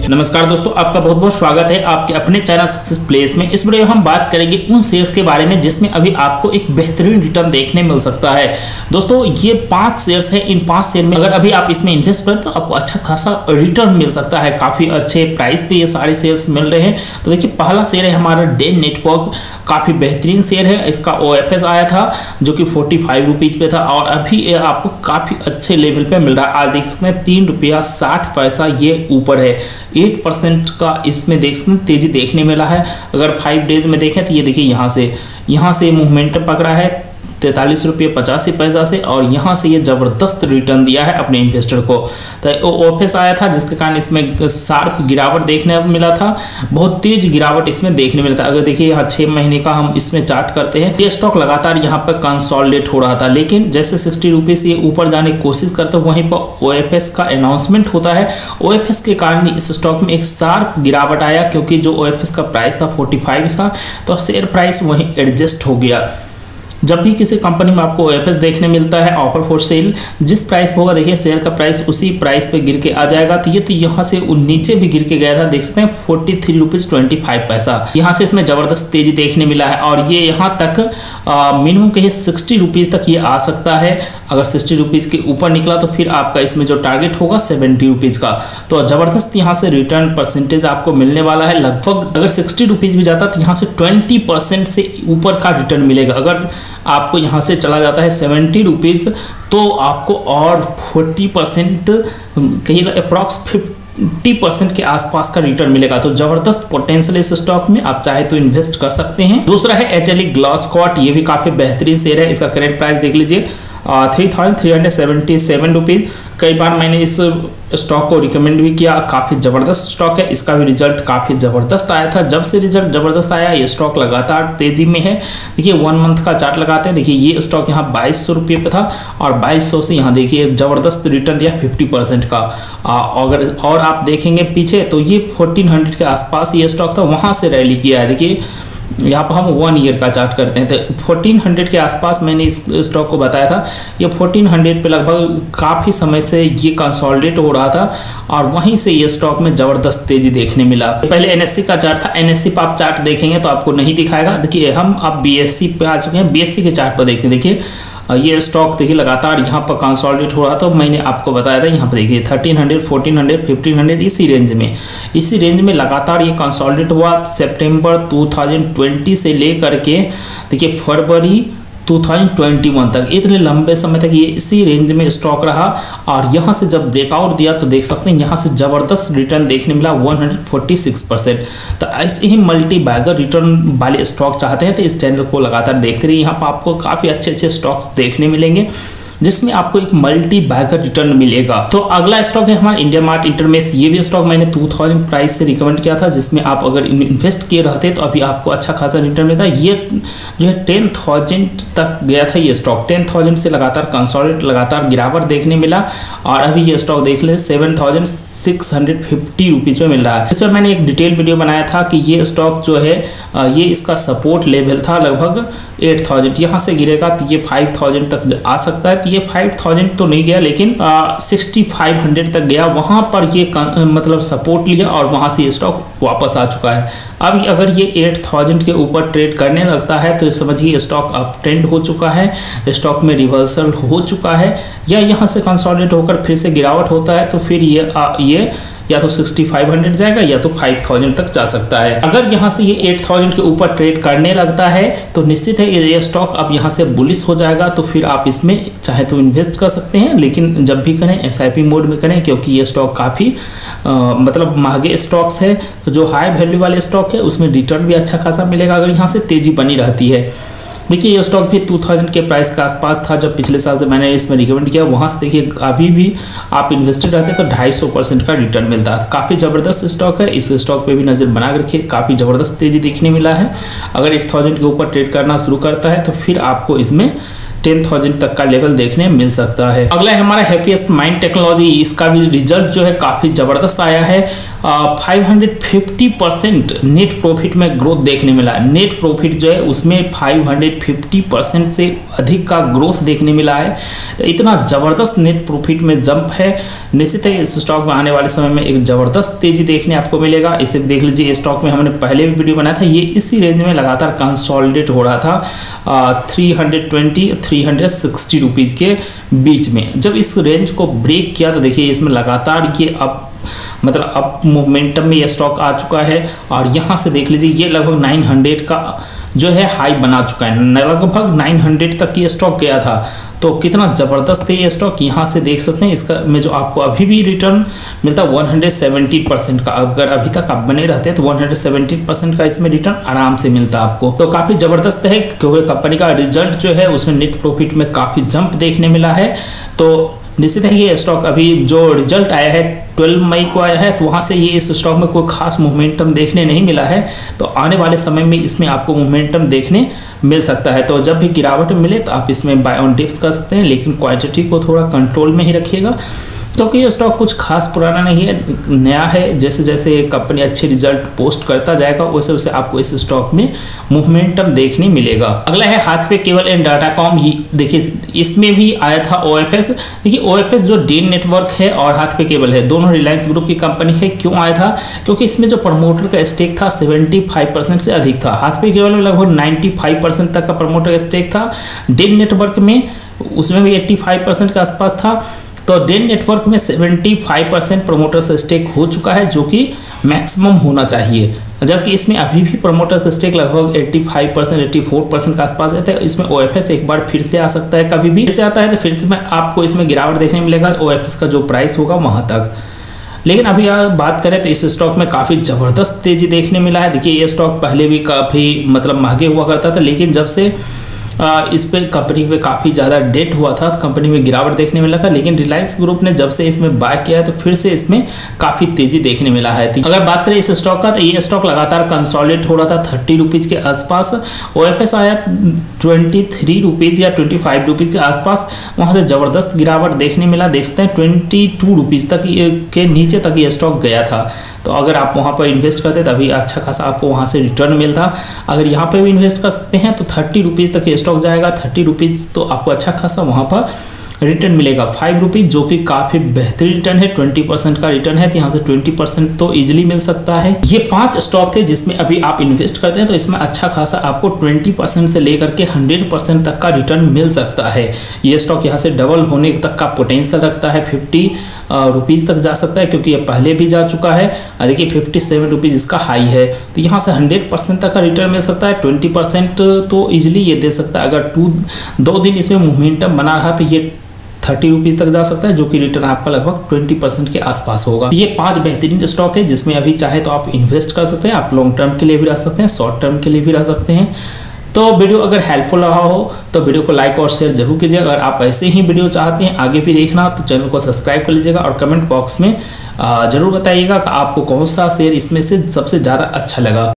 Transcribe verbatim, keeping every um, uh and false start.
नमस्कार दोस्तों, आपका बहुत बहुत स्वागत है आपके अपने चैनल सक्सेस प्लेस में। इस वीडियो में हम बात करेंगे उन शेयर्स के बारे में जिसमें अभी आपको एक बेहतरीन रिटर्न देखने मिल सकता है। दोस्तों ये पांच शेयर्स है, इन पांच शेयर में अगर अभी आप इसमें इन्वेस्ट करें तो आपको अच्छा खासा रिटर्न मिल सकता है। काफी अच्छे प्राइस पे ये सारे शेयर्स मिल रहे हैं। तो देखिए पहला शेयर है हमारा डेन नेटवर्क, काफी बेहतरीन शेयर है। इसका ओ एफ एस आया था जो कि फोर्टी फाइव रुपीज पे था और अभी ये आपको काफी अच्छे लेवल पे मिल रहा है। आज देख सकते हैं तीन रुपया साठ पैसा ये ऊपर है। एट परसेंट का इसमें देख सकते हैं तेजी देखने मिला है। अगर फाइव डेज में देखें तो ये देखिए यहाँ से यहाँ से मूवमेंट पकड़ा है तैंतालीस रुपये पचासी पैसा से और यहाँ से ये ज़बरदस्त रिटर्न दिया है अपने इन्वेस्टर को। तो ऑफिस आया था जिसके कारण इसमें शार्प गिरावट देखने मिला था, बहुत तेज गिरावट इसमें देखने मिला था। अगर देखिए यहाँ छः महीने का हम इसमें चार्ट करते हैं, ये स्टॉक लगातार यहाँ पर कंसोलिडेट हो रहा था, लेकिन जैसे सिक्सटी रुपीज़ ये ऊपर जाने की कोशिश करते वहीं पर ओ एफ एस का अनाउंसमेंट होता है। ओ एफ एस के कारण इस स्टॉक में एक शार्प गिरावट आया, क्योंकि जो ओ एफ एस का प्राइस था फोर्टी फाइव था तो शेयर प्राइस वहीं एडजस्ट हो गया। जब भी किसी कंपनी में आपको ओ एफ एस देखने मिलता है ऑफर फॉर सेल, जिस प्राइस पर होगा देखिए शेयर का प्राइस उसी प्राइस पे गिर के आ जाएगा। तो ये तो यहाँ से नीचे भी गिर के गया था, देख सकते हैं forty three rupees twenty five पैसा। यहाँ से इसमें जबरदस्त तेजी देखने मिला है और ये यहाँ तक मिनिमम कहिए सिक्सटी रुपीज तक ये आ सकता है। अगर सिक्सटी रुपीज के ऊपर निकला तो फिर आपका इसमें जो टारगेट होगा सेवेंटी रुपीज का। तो जबरदस्त यहाँ से रिटर्न परसेंटेज आपको मिलने वाला है। लगभग अगर सिक्सटी रुपीज भी जाता तो यहाँ से ट्वेंटी परसेंट से ऊपर का रिटर्न मिलेगा। अगर आपको यहाँ से चला जाता है सेवेंटी रुपीज तो आपको और फोर्टी परसेंट कहीं अप्रॉक्स फिफ्टी परसेंट के आसपास का रिटर्न मिलेगा। तो जबरदस्त पोटेंशियल इस स्टॉक में, आप चाहे तो इन्वेस्ट कर सकते हैं। दूसरा है एच एल ई ग्लासकोट, ये भी काफी बेहतरीन शेयर है। इसका करेंट प्राइस देख लीजिए three thousand three hundred seventy seven rupees. कई बार मैंने इस स्टॉक को रिकमेंड भी किया, काफ़ी ज़बरदस्त स्टॉक है। इसका भी रिजल्ट काफ़ी ज़बरदस्त आया था। जब से रिजल्ट ज़बरदस्त आया ये स्टॉक लगातार तेज़ी में है। देखिए वन मंथ का चार्ट लगाते हैं, देखिए ये स्टॉक यहाँ बाईस सौ रुपये पे था और बाईस सौ से यहाँ देखिए ज़बरदस्त रिटर्न दिया फिफ्टी परसेंट का। अगर और आप देखेंगे पीछे तो ये फोर्टीन हंड्रेड के आसपास ये स्टॉक था, वहाँ से रैली किया है। देखिए यहाँ पर हम वन ईयर का चार्ट करते हैं तो फोर्टीन हंड्रेड के आसपास मैंने इस स्टॉक को बताया था। ये फोर्टीन हंड्रेड पे लगभग काफ़ी समय से ये कंसोलिडेट हो रहा था और वहीं से ये स्टॉक में ज़बरदस्त तेजी देखने मिला। पहले एन एस सी का चार्ट था, एन एस सी पर आप चार्ट देखेंगे तो आपको नहीं दिखाएगा। देखिए हम अब बी एस सी पे आ चुके हैं, बी एस सी के चार्ट पर देखते हैं। देखिए ये स्टॉक देखिए लगातार यहाँ पर कंसोलिडेट हो रहा था, तो मैंने आपको बताया था यहाँ पर देखिए thirteen hundred fourteen hundred fifteen hundred इसी रेंज में इसी रेंज में लगातार ये कंसोलिडेट हुआ। सितंबर टू थाउजेंड ट्वेंटी से लेकर के देखिए फरवरी टू थाउजेंड ट्वेंटी वन तक, इतने लंबे समय तक ये इसी रेंज में स्टॉक रहा और यहाँ से जब ब्रेकआउट दिया तो देख सकते हैं यहाँ से ज़बरदस्त रिटर्न देखने मिला one hundred forty six percent. तो ऐसे ही मल्टी बैगर रिटर्न वाले स्टॉक चाहते हैं तो इस चैनल को लगातार देखते रहिए। यहाँ पर आपको काफ़ी अच्छे अच्छे स्टॉक्स देखने मिलेंगे जिसमें आपको एक मल्टी बैगर रिटर्न मिलेगा। तो अगला स्टॉक है हमारा इंडिया मार्ट इंटरमेश। ये भी स्टॉक मैंने टू थाउजेंड प्राइस से रिकमेंड किया था, जिसमें आप अगर इन्वेस्ट किए रहते तो अभी आपको अच्छा खासा रिटर्न मिलता है। ये जो है टेन थाउजेंड तक गया था ये स्टॉक, टेन थाउजेंड से लगातार कंसोलिडेट लगातार गिरावट देखने मिला और अभी ये स्टॉक देख लें seven thousand six hundred fifty rupees में मिल रहा है। इस पर मैंने एक डिटेल वीडियो बनाया था कि ये स्टॉक जो है ये इसका सपोर्ट लेवल था लगभग एट थाउजेंड, यहाँ से गिरेगा तो ये फाइव थाउजेंड तक आ सकता है। तो ये फाइव थाउजेंड तो नहीं गया लेकिन सिक्सटी फाइव हंड्रेड तक गया, वहाँ पर ये मतलब सपोर्ट लिया और वहाँ से ये स्टॉक वापस आ चुका है। अब अगर ये एट थाउजेंड के ऊपर ट्रेड करने लगता है तो समझिए स्टॉक अप ट्रेंड हो चुका है, स्टॉक में रिवर्सल हो चुका है, या यहाँ से कंसोलिडेट होकर फिर से गिरावट होता है तो फिर ये आ, ये या तो सिक्सटी फाइव हंड्रेड जाएगा या तो फाइव थाउजेंड तक जा सकता है। अगर यहाँ से ये एट थाउजेंड के ऊपर ट्रेड करने लगता है तो निश्चित है ये स्टॉक अब यहाँ से बुलिश हो जाएगा, तो फिर आप इसमें चाहे तो इन्वेस्ट कर सकते हैं, लेकिन जब भी करें एस आई पी मोड में करें, क्योंकि ये स्टॉक काफ़ी मतलब महंगे स्टॉक्स है। तो जो हाई वैल्यू वाले स्टॉक है उसमें रिटर्न भी अच्छा खासा मिलेगा अगर यहाँ से तेज़ी बनी रहती है। देखिए ये स्टॉक भी टू थाउजेंड के प्राइस के आसपास था जब पिछले साल से मैंने इसमें रिकमेंड किया, वहाँ से देखिए अभी भी आप इन्वेस्टेड रहते तो ढाई सौ परसेंट का रिटर्न मिलता है। काफ़ी ज़बरदस्त स्टॉक है, इस स्टॉक पे भी नज़र बना के रखिए, काफ़ी ज़बरदस्त तेज़ी देखने मिला है। अगर एट थाउजेंड के ऊपर ट्रेड करना शुरू करता है तो फिर आपको इसमें टेन थाउजेंड तक का लेवल देखने मिल सकता है। अगला है हमारा हैप्पीएस्ट माइंड टेक्नोलॉजी। इसका भी रिजल्ट जो है काफी जबरदस्त आया है। Five hundred fifty percent net profit में ग्रोथ देखने मिला। नेट प्रॉफिट जो है उसमें फाइव हंड्रेड फिफ्टी परसेंट से अधिक का ग्रोथ देखने मिला है। तो इतना जबरदस्त नेट प्रॉफिट में जंप है। निश्चित है इस स्टॉक में आने वाले समय में एक जबरदस्त तेजी देखने आपको मिलेगा। इसे देख लीजिए, स्टॉक में हमने पहले भी वीडियो बनाया था, ये इसी रेंज में लगातार कंसोलिडेट हो रहा था three hundred twenty three hundred sixty rupees के बीच में। जब इस रेंज को ब्रेक किया तो देखिए इसमें लगातार ये अप मतलब अप मोमेंटम में ये स्टॉक आ चुका है और यहाँ से देख लीजिए ये लगभग नाइन हंड्रेड का जो है हाई बना चुका है। लगभग नाइन हंड्रेड तक ये स्टॉक गया था। तो कितना ज़बरदस्त है ये स्टॉक, यहाँ से देख सकते हैं। इसका में जो आपको अभी भी रिटर्न मिलता है वन हंड्रेड सेवेंटी परसेंट का। अगर अभी तक आप बने रहते हैं तो वन हंड्रेड सेवेंटी परसेंट का इसमें रिटर्न आराम से मिलता है आपको। तो काफ़ी ज़बरदस्त है क्योंकि कंपनी का रिजल्ट जो है उसमें नेट प्रॉफिट में काफ़ी जंप देखने मिला है। तो निश्चित है ये स्टॉक अभी जो रिजल्ट आया है ट्वेल्व मई को आया है, तो वहाँ से ये इस स्टॉक में कोई खास मोमेंटम देखने नहीं मिला है। तो आने वाले समय में इसमें आपको मोमेंटम देखने मिल सकता है। तो जब भी गिरावट मिले तो आप इसमें बाय ऑन डिप्स कर सकते हैं, लेकिन क्वांटिटी को थोड़ा कंट्रोल में ही रखिएगा क्योंकि ये स्टॉक कुछ खास पुराना नहीं है, नया है। जैसे जैसे कंपनी अच्छे रिजल्ट पोस्ट करता जाएगा वैसे वैसे आपको इस स्टॉक में मूवमेंटम देखने मिलेगा। अगला है हाथवे केबल एंड डाटाकॉम। ये देखिए इसमें भी आया था ओएफएस। देखिए ओएफएस जो डीन नेटवर्क है और हाथवे केबल है दोनों रिलायंस ग्रुप की कंपनी है। क्यों आया था? क्योंकि इसमें जो प्रमोटर का स्टेक था सेवेंटी फाइव परसेंट से अधिक था। हाथवे केबल में लगभग नाइन्टी फाइव परसेंट तक का प्रमोटर का स्टेक था। डीन नेटवर्क में उसमें भी एट्टी फाइव परसेंट के आसपास था। तो डेन नेटवर्क में सेवेंटी फाइव परसेंट प्रमोटर से स्टेक हो चुका है जो कि मैक्सिमम होना चाहिए, जबकि इसमें अभी भी प्रमोटर से स्टेक लगभग पचासी परसेंट चौरासी परसेंट के आसपास है। तो इसमें ओएफएस एक बार फिर से आ सकता है, कभी भी फिर से आता है तो फिर से मैं आपको इसमें गिरावट देखने मिलेगा ओएफएस का जो प्राइस होगा वहां तक। लेकिन अभी आप बात करें तो इस स्टॉक में काफ़ी ज़बरदस्त तेजी देखने मिला है। देखिए ये स्टॉक पहले भी काफ़ी मतलब महंगे हुआ करता था, लेकिन जब से इस पे कंपनी पे काफ़ी ज़्यादा डेट हुआ था तो कंपनी में गिरावट देखने मिला था। लेकिन रिलायंस ग्रुप ने जब से इसमें बाय किया है तो फिर से इसमें काफ़ी तेजी देखने मिला है। अगर बात करें इस स्टॉक का तो ये स्टॉक लगातार कंसोलिडेट हो रहा था थर्टी रुपीज़ के आसपास। ओएफएस आया ट्वेंटी थ्री रुपीज़ या ट्वेंटी फाइव रुपीज़ के आसपास, वहाँ से ज़बरदस्त गिरावट देखने मिला। देखते हैं ट्वेंटी टू रुपीज़ तक के नीचे तक ये स्टॉक गया था। तो अगर आप वहाँ पर इन्वेस्ट करते तभी अच्छा खासा आपको वहाँ से रिटर्न मिलता। अगर यहाँ पे भी इन्वेस्ट कर सकते हैं तो थर्टी रुपीज़ तक ये स्टॉक जाएगा। थर्टी रुपीज़ तो आपको अच्छा खासा वहाँ पर रिटर्न मिलेगा। फाइव रुपीज़ जो कि काफ़ी बेहतरीन रिटर्न है, ट्वेंटी परसेंट का रिटर्न है, तो यहाँ से ट्वेंटी परसेंट तो इजीली मिल सकता है। ये पांच स्टॉक थे जिसमें अभी आप इन्वेस्ट करते हैं तो इसमें अच्छा खासा आपको ट्वेंटी परसेंट से लेकर के हंड्रेड परसेंट तक का रिटर्न मिल सकता है। ये स्टॉक यहाँ से डबल होने तक का पोटेंशियल रखता है, फिफ्टी रुपीज़ तक जा सकता है क्योंकि ये पहले भी जा चुका है। देखिए फिफ्टी सेवन रुपीज़ इसका हाई है, तो यहाँ से हंड्रेड परसेंट तक का रिटर्न मिल सकता है। ट्वेंटी परसेंट तो इजीली ये दे सकता है। अगर टू दो दिन इसमें मोमेंटम बना रहा तो ये थर्टी रुपीज़ तक जा सकता है, जो कि रिटर्न आपका लगभग ट्वेंटी परसेंट के आसपास होगा। ये पांच बेहतरीन स्टॉक है जिसमें अभी चाहे तो आप इन्वेस्ट कर सकते हैं। आप लॉन्ग टर्म के लिए भी रह सकते हैं, शॉर्ट टर्म के लिए भी रह सकते हैं। तो वीडियो अगर हेल्पफुल रहा हो तो वीडियो को लाइक और शेयर जरूर कीजिएगा। अगर आप ऐसे ही वीडियो चाहते हैं आगे भी देखना तो चैनल को सब्सक्राइब कर लीजिएगा और कमेंट बॉक्स में जरूर बताइएगा कि आपको कौन सा शेयर इसमें से सबसे ज़्यादा अच्छा लगा।